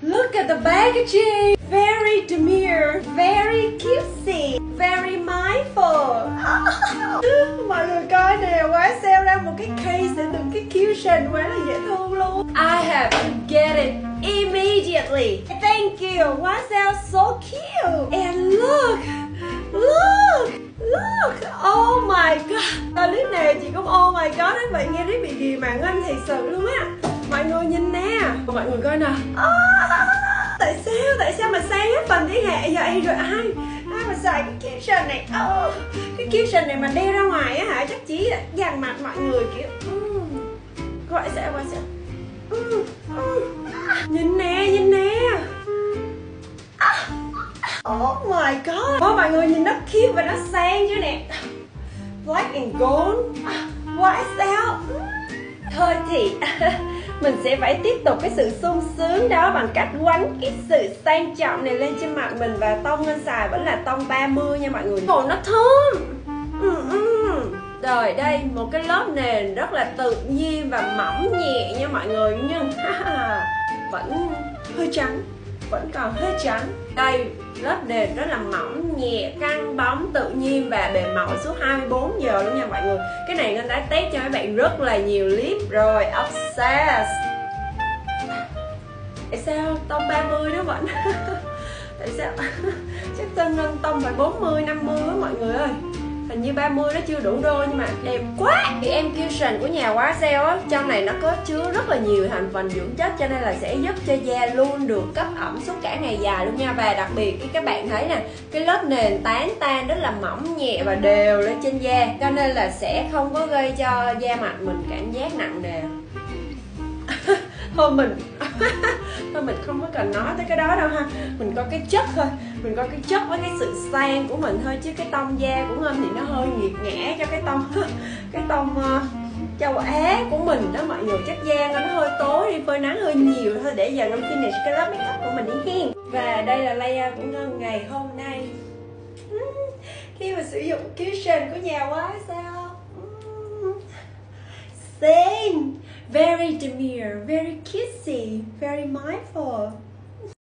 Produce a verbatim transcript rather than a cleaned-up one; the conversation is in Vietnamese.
Look at the packaging. Very demure, very cutesy, very mindful. Mọi người coi nè, quá sale ra một cái case để đựng cái cushion quá là dễ thương luôn. I have to get it immediately. Thank you. Quá sale so cute. And look, look, look. Oh my god. Clip này chị cũng oh my god đó, vậy nghe rất bị ghì mà Ngân thiệt sự luôn á. Mọi người nhìn nè, mọi người coi nè. À, tại sao tại sao mà sang hết phần thế hệ vậy rồi ai ai mà xài cái cushion này? Oh, cái cushion này mà đeo ra ngoài á hả, chắc chỉ dằn mặt mọi người kiểu um, gọi sao gọi sao um, um. Nhìn nè nhìn nè. Oh my god. Oh, mọi người nhìn nó cute và nó sang chứ nè. Black and gold. Why sao? Thôi thì mình sẽ phải tiếp tục cái sự sung sướng đó bằng cách quánh cái sự sang trọng này lên trên mặt mình. Và tông Ngân xài vẫn là tông ba mươi nha mọi người. Ồ, nó thơm. ừ, ừ. Rồi đây, một cái lớp nền rất là tự nhiên và mỏng nhẹ nha mọi người. Nhưng vẫn hơi trắng, vẫn còn hơi trắng. Đây, lớp nền rất là mỏng, nhẹ, căng bóng, tự nhiên và bền màu suốt hai mươi bốn giờ luôn nha mọi người. Cái này Ngân đã test cho các bạn rất là nhiều clip rồi. Obsessed. Tại sao tông ba mươi nó vẫn tại sao chắc tân Ngân tông phải bốn mươi, năm mươi á mọi người ơi. Hình như ba mươi nó chưa đủ đôi nhưng mà đẹp quá. Thì em cushion của nhà Quá Sale á, trong này nó có chứa rất là nhiều thành phần dưỡng chất, cho nên là sẽ giúp cho da luôn được cấp ẩm suốt cả ngày dài luôn nha. Và đặc biệt khi các bạn thấy nè, cái lớp nền tán tan rất là mỏng nhẹ và đều lên trên da, cho nên là sẽ không có gây cho da mặt mình cảm giác nặng nề. Thôi mình thôi mình không có cần nói tới cái đó đâu ha. Mình có cái chất thôi, mình có cái chất với cái sự sang của mình thôi, chứ cái tông da của Ngân thì nó hơi nghiệt ngã cho cái tông cái tông uh, châu Á của mình đó mọi người. Chắc da nó hơi tối, đi phơi nắng hơi nhiều thôi. Để giờ Ngân finish cái lớp makeup của mình đi hen. Và đây là layout của Ngân ngày hôm nay khi mà sử dụng cushion của nhà Quá Sao. Sing. Very demure, very kissy, very mindful.